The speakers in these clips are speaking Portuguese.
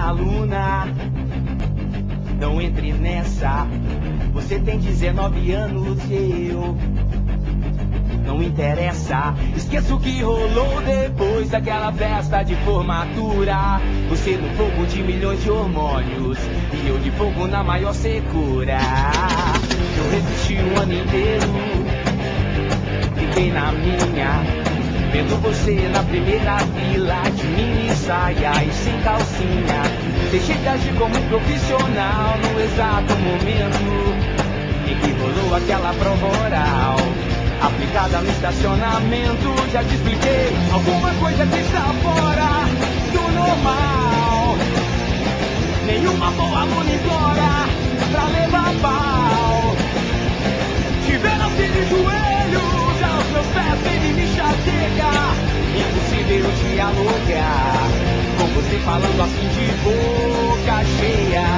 aluna. Não entre nessa. Você tem 19 anos e eu. Não interessa. Esqueça o que rolou depois daquela festa de formatura. Você no fogo de milhões de hormônios e eu de fogo na maior secura. Eu resisti um ano inteiro, fiquei na minha, vendo você na primeira fila, de mini saia e sem calcinha. Deixei de agir como um profissional no exato momento em que rolou aquela prova oral aplicada no estacionamento. Já te expliquei, alguma coisa que está fora do normal. Nenhuma boa aluna implora pra levar pau. Tiveram assim de joelhos aos meus pés, ele me chateia. Impossível dialogar com você falando assim de boca cheia.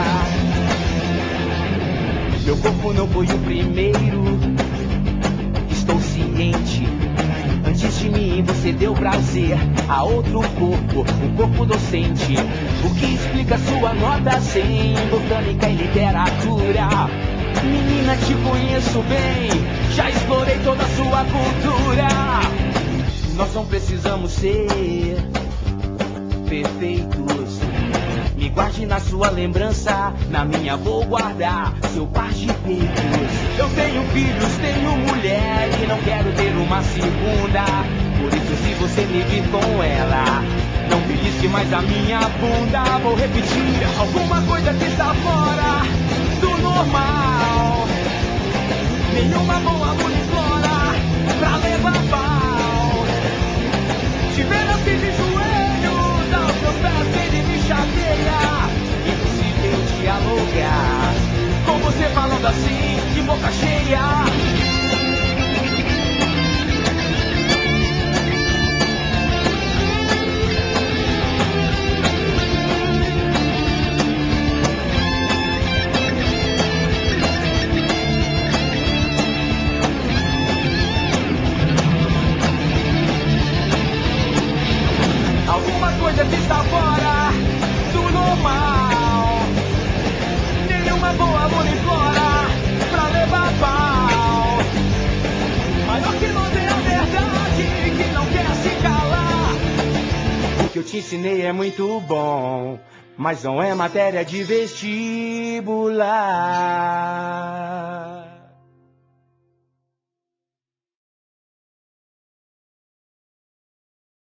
Meu corpo não foi o primeiro, estou ciente. Antes de mim você deu prazer a outro corpo, um corpo docente. O que explica sua nota 100 em botânica e literatura. Menina, te conheço bem, já explorei toda a sua cultura. Nós não precisamos ser perfeitos. Me guarde na sua lembrança, na minha vou guardar seu par de peitos. Eu tenho filhos, tenho mulher e não quero ter uma segunda. Por isso se você me vir com ela, não belisque mais a minha bunda. Vou repetir, alguma coisa que está fora do normal. Nenhuma boa aluna implora pra levar pau. Tiver assim de joelhos aos meus pés, ele me chateia. Impossível dialogar com você falando assim de boca cheia. Alguma coisa que está fora do normal. Nenhuma boa aluna implora pra levar pau. Maior que nós é a verdade que não quer se calar. O que eu te ensinei é muito bom, mas não é matéria de vestibular.